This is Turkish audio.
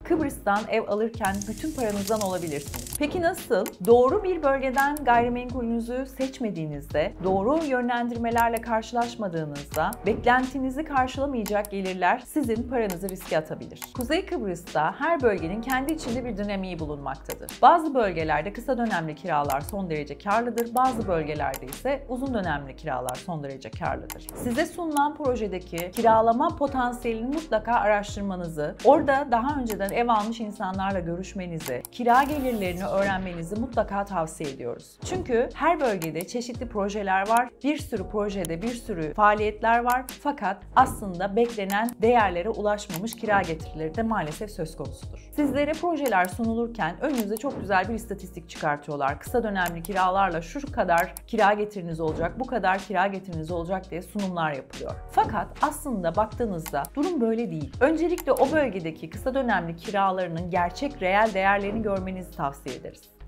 Kıbrıs'tan ev alırken bütün paranızdan olabilirsiniz. Peki nasıl? Doğru bir bölgeden gayrimenkulünüzü seçmediğinizde, doğru yönlendirmelerle karşılaşmadığınızda, beklentinizi karşılamayacak gelirler sizin paranızı riske atabilir. Kuzey Kıbrıs'ta her bölgenin kendi içinde bir dinamiği bulunmaktadır. Bazı bölgelerde kısa dönemli kiralar son derece karlıdır, bazı bölgelerde ise uzun dönemli kiralar son derece karlıdır. Size sunulan projedeki kiralama potansiyelini mutlaka araştırmanızı, orada daha önceden ev almış insanlarla görüşmenizi, kira gelirlerini öğrenmenizi mutlaka tavsiye ediyoruz. Çünkü her bölgede çeşitli projeler var, bir sürü projede bir sürü faaliyetler var fakat aslında beklenen değerlere ulaşmamış kira getirileri de maalesef söz konusudur. Sizlere projeler sunulurken önünüze çok güzel bir istatistik çıkartıyorlar. Kısa dönemli kiralarla şu kadar kira getiriniz olacak, bu kadar kira getiriniz olacak diye sunumlar yapılıyor. Fakat aslında baktığınızda durum böyle değil. Öncelikle o bölgedeki kısa dönemli kiralarının gerçek reel değerlerini görmenizi tavsiye ederiz.